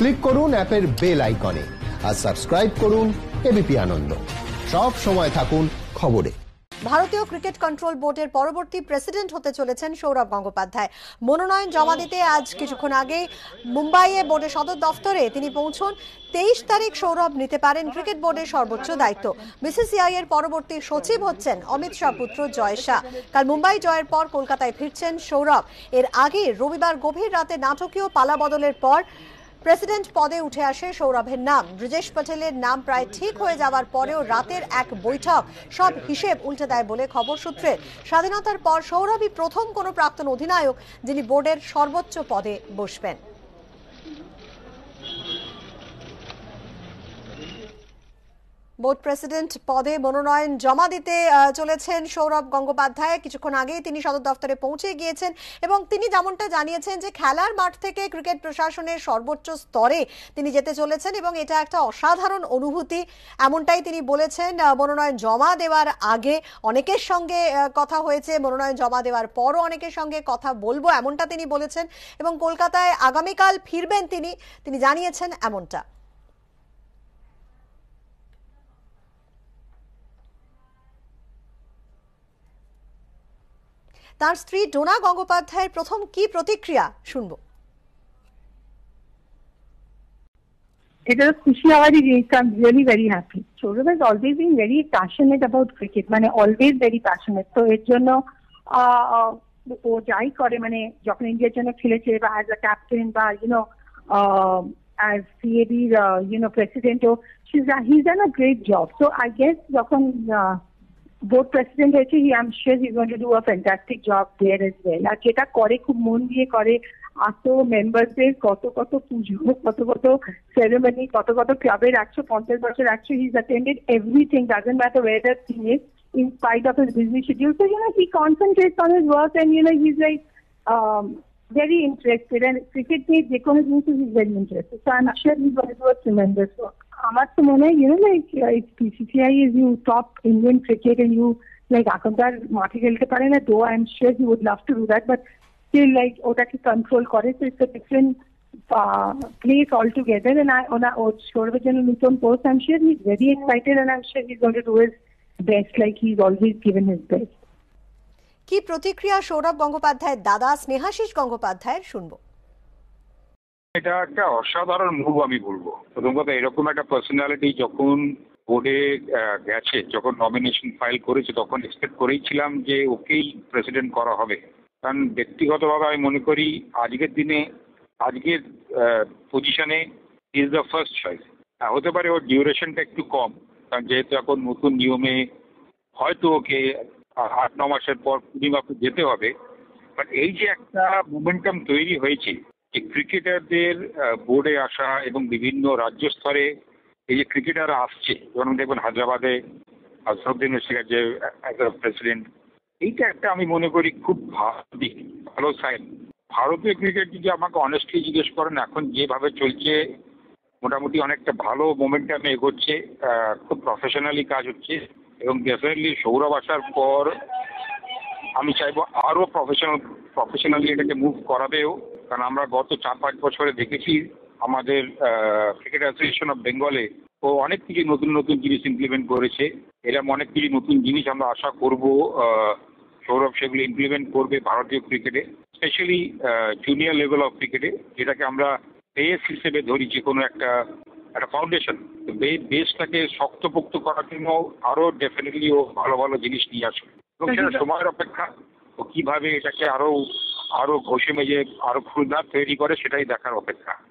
Click করুন অ্যাপের bell আইকনে আর সাবস্ক্রাইব করুন এবিপি আনন্দ। সব সময় থাকুন খবরে। ভারতীয় ক্রিকেট কন্ট্রোল বোর্ডের পরবর্তী প্রেসিডেন্ট হতে চলেছেন সৌরভ গঙ্গোপাধ্যায়। মনোনয়ন জমা দিতে আজ কিছুক্ষণ আগেই মুম্বাইয়ে বোর্ডের সদর দফতরে তিনি পৌঁছন। 23 তারিখ সৌরভ নিতে পারেন ক্রিকেট বোর্ডের সর্বোচ্চ দায়িত্ব। বিসিসিআই এর পরবর্তী সচিব হচ্ছেন অমিত শাহ পুত্র জয় শাহ। কাল মুম্বাই জয়ের পর কলকাতায় ফিরছেন সৌরভ। এর আগে রবিবার গভীর রাতে নাটকীয় পালাবদলের পর প্রেসিডেন্ট পদে উঠে আসে সৌরভের নাম। ব্রিজেশ পটেলের নাম প্রায় ঠিক হয়ে যাওয়ার পরেও রাতের এক বৈঠক সব হিসেব উল্টে দেয় বলে খবর সূত্রে। স্বাধীনতার পর সৌরভই প্রথম কোনো প্রাক্তন অধিনায়ক যিনি বোর্ডের সর্বোচ্চ পদে বসবেন। বোর্ড প্রেসিডেন্ট পদে মনোনয়ন জমা দিতে চলেছেন সৌরভ গঙ্গোপাধ্যায়। কিছুক্ষণ আগেই তিনি সদর দফতরে পৌঁছে গিয়েছেন এবং তিনি যেমনটা জানিয়েছেন যে খেলার মাঠ থেকে ক্রিকেট প্রশাসনের সর্বোচ্চ স্তরে তিনি যেতে চলেছেন এবং এটা একটা অসাধারণ অনুভূতি, এমনটাই তিনি বলেছেন। মনোনয়ন জমা দেওয়ার আগে অনেকের সঙ্গে কথা হয়েছে, মনোনয়ন জমা দেওয়ার পরও অনেকের সঙ্গে কথা বলবো এমনটা তিনি বলেছেন এবং কলকাতায় আগামীকাল ফিরবেন তিনি জানিয়েছেন এমনটা। তার স্ত্রী ডোনা গঙ্গোপাধ্যায়ের প্রথম কি প্রতিক্রিয়া শুনবো। এটা খুশি হওয়ারই জিনিস। I am really very happy. Sourav has always been very passionate about cricket, মানে অলওয়েজ ভেরি প্যাশনেট। তো এর জন্য ও যাই করে, মানে যখন ইন্ডিয়ার জন্য খেলেছে বা অ্যাজ আ ক্যাপ্টেন বা অ্যাজ সিএবির প্রেসিডেন্ট, ও he's done a great job. So I guess যখন বোর্ড প্রেসিডেন্ট হয়েছে, I am sure he is going to do a fantastic job there as well. আর যেটা করে খুব মন দিয়ে করে, এত মেম্বারদের কত কত পুজো, কত কত সেরেমনি, কত কত ক্লাবের 150 বছর, he is attended everything, doesn't matter where the thing is, in spite of his busy schedule. So he concentrates on his work and he's like very interested, and cricket needs economy, he's very interested. So I'm sure he's going to do a tremendous work. আমার তো মনে হয় like PCCI is you top Indian cricket and you like এখনকার মাঠে খেলতে পারে না, তো I'm sure he would love to do that, but still like ওটাকে কন্ট্রোল করে। So it's a different place altogether, and সৌরভের জন্য নতুন post, I'm sure he's very excited and I'm sure he's going to do his best like he's always given his best. কি প্রতিক্রিয়া সৌরভ গঙ্গোপাধ্যায়ের দাদা স্নেহাশিস গঙ্গোপাধ্যায়ের শুনবো। এটা একটা অসাধারণ মুভ আমি বলবো। প্রথম কথা, এরকম একটা পার্সোনালিটি যখন বোর্ডে গেছে, যখন নমিনেশন ফাইল করেছে, তখন এক্সপেক্ট করেইছিলাম যে ওকেই প্রেসিডেন্ট করা হবে। কারণ ব্যক্তিগতভাবে আমি মনে করি আজকের দিনে, আজকের পজিশনে ইজ দ্য ফার্স্ট চয়েস। হতে পারে ওর ডিউরেশনটা একটু কম, কারণ যেহেতু এখন নতুন নিয়মে হয়তো ওকে 8-9 মাসের পর পূর্ণিমাকে যেতে হবে। বাট এই যে একটা মোমেন্টাম তৈরি হয়েছে, যে ক্রিকেটারদের বোর্ডে আসা এবং বিভিন্ন রাজ্য স্তরে এই যে ক্রিকেটাররা আসছে, যেমন দেখবেন হায়দ্রাবাদে আজহারউদ্দিন যে প্রেসিডেন্ট, এইটা একটা আমি মনে করি খুব ভালো দিক, ভালো সাইন। ভারতীয় ক্রিকেট যদি আমাকে অনেস্টলি জিজ্ঞেস করেন, এখন যেভাবে চলছে মোটামুটি অনেকটা ভালো মোমেন্টামে এগোচ্ছে, খুব প্রফেশনালি কাজ হচ্ছে এবং ডেফিনেটলি সৌরভ আসার পর আমি চাইবো আরও প্রফেশনালি এটাকে মুভ করাবেও। কারণ আমরা গত 4-5 বছরে দেখেছি আমাদের ক্রিকেট অ্যাসোসিয়েশন অফ বেঙ্গলে ও অনেক কিছু নতুন নতুন জিনিস ইমপ্লিমেন্ট করেছে। এরকম অনেক কিছু নতুন জিনিস আমরা আশা করব সৌরভ সেগুলো ইমপ্লিমেন্ট করবে ভারতীয় ক্রিকেটে, স্পেশালি জুনিয়র লেভেল অফ ক্রিকেটে, যেটাকে আমরা বেস হিসেবে ধরি, যে কোনো একটা ফাউন্ডেশন। বেসটাকে শক্তপোক্ত করার জন্য আরও ডেফিনেটলি ও ভালো ভালো জিনিস নিয়ে আসবে এবং সেটা সময়ের অপেক্ষা। ও কিভাবে এটাকে আরো ঘষে মেজে আরো ফুলদার তৈরি করে, সেটাই দেখার অপেক্ষা।